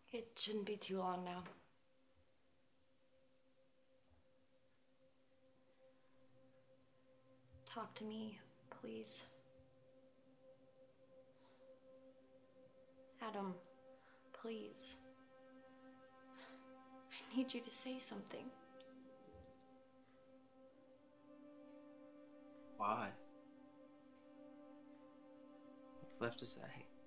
It shouldn't be too long now. Talk to me, please. Adam, please. I need you to say something. Why? What's left to say?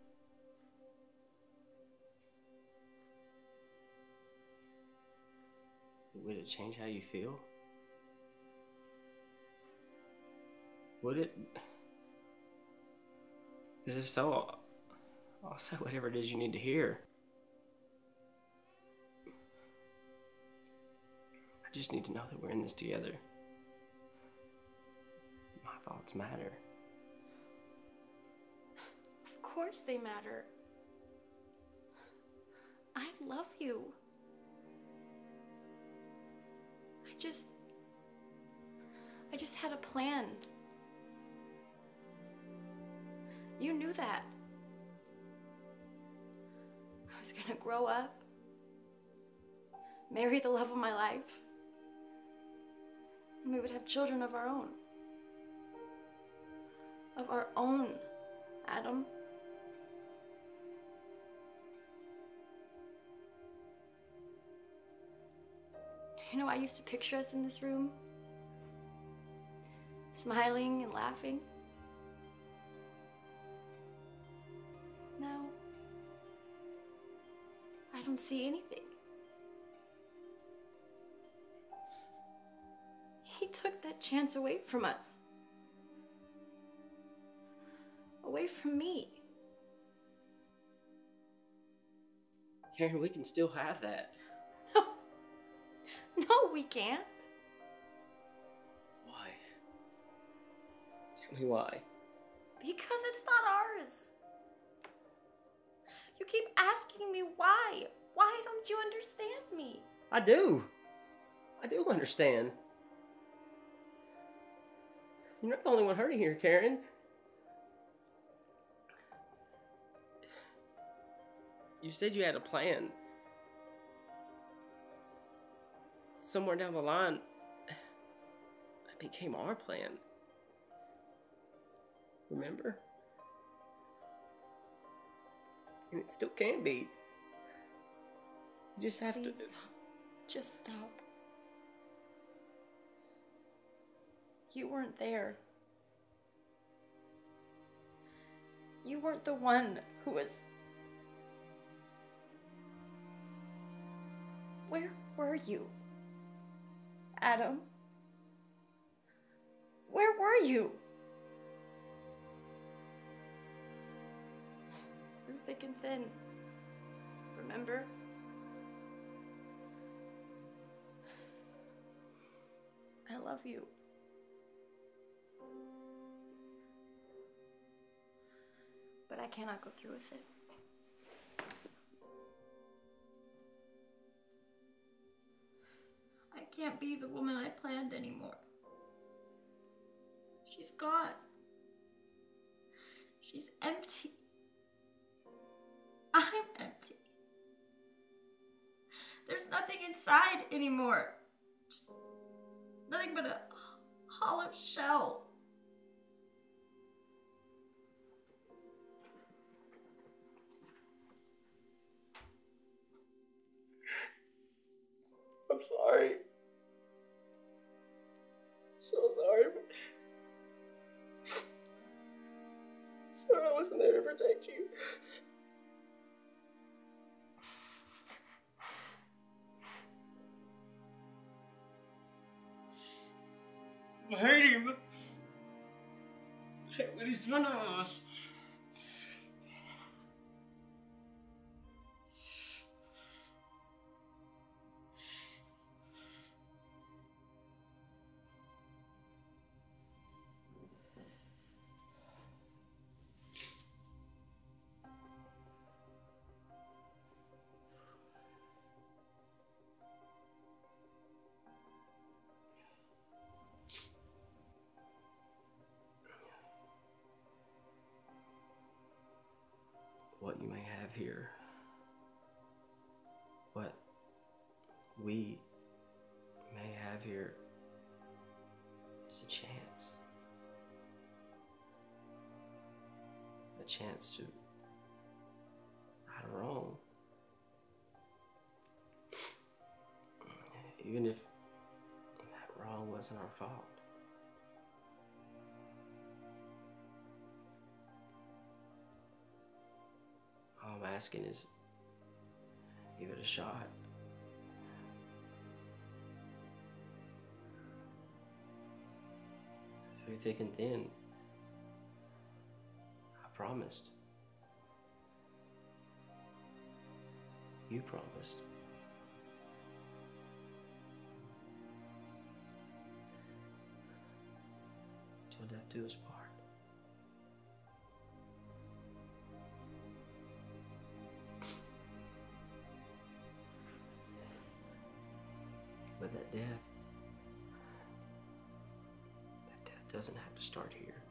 Would it change how you feel? Would it? Because if so, I'll say whatever it is you need to hear. I just need to know that we're in this together. My thoughts matter. Of course they matter. I love you. I just had a plan. You knew that. I was gonna grow up, marry the love of my life, and we would have children of our own. Of our own, Adam. You know, I used to picture us in this room, smiling and laughing. Now, I don't see anything. He took that chance away from us. Away from me. Karen, we can still have that. No, we can't. Why? Tell me why. Because it's not ours. You keep asking me why. Why don't you understand me? I do. I do understand. You're not the only one hurting here, Karen. You said you had a plan. Somewhere down the line, it became our plan. Remember? And it still can be. You just have to... Please, just stop. You weren't there. You weren't the one who was... Where were you? Adam? Where were you? Through thick and thin. Remember? I love you. But I cannot go through with it. I can't be the woman I planned anymore. She's gone. She's empty. I'm empty. There's nothing inside anymore. Just nothing but a hollow shell. I'm sorry. So sorry. Sorry I wasn't there to protect you. I hate him. I hate what he's done to us. What you may have here we may have here is a chance. A chance to right a wrong. Even if that wrong wasn't our fault. All I'm asking is give it a shot. Through thick and thin, I promised. You promised. Till death do us part. But that death doesn't have to start here.